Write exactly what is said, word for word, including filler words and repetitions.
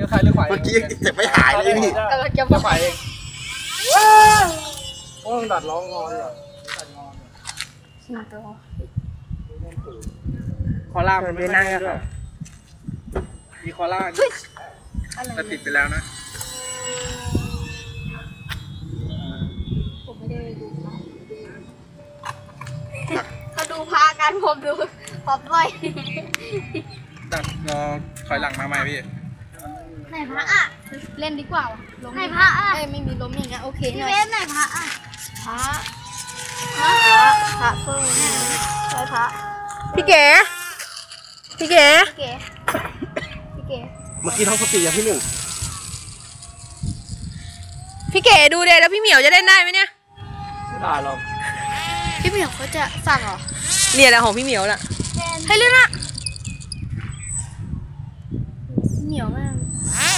รือใครหรือใครเมื่อกี้เจ็บไม่หายเลยนี่กำลังจะจะไปเองโอ้ดัดร้องงอนอ่ะดัดงอนคอล่ามันไม่นั่งด้วยมีคอล่าแต่ติดไปแล้วนะผมไม่ได้ดูเขาดูพากันผมดูขอบด้วยดัดรอถอยหลังมาใหม่พี่ไหนพระอ่ะเล่นดีกว่าไหนพระอ่ะเอ้ยไม่มีล้มอย่างเงี้ยโอเคพี่เวฟไหนพระอ่ะพระพระพระเพิ่งใช่พระพี่เก๋พี่เก๋พี่เก๋พี่เก๋เมื่อกี้ท้องสติอย่างที่หนึ่งพี่เก๋ดูเดแล้วพี่เหมียวจะเล่นได้ไหมเนี่ยไม่ได้หรอกพี่เหมียวเขาจะสั่งเหรอเนี่ยแหละของพี่เหมียวน่ะให้เล่นอ่ะเหมียวมาก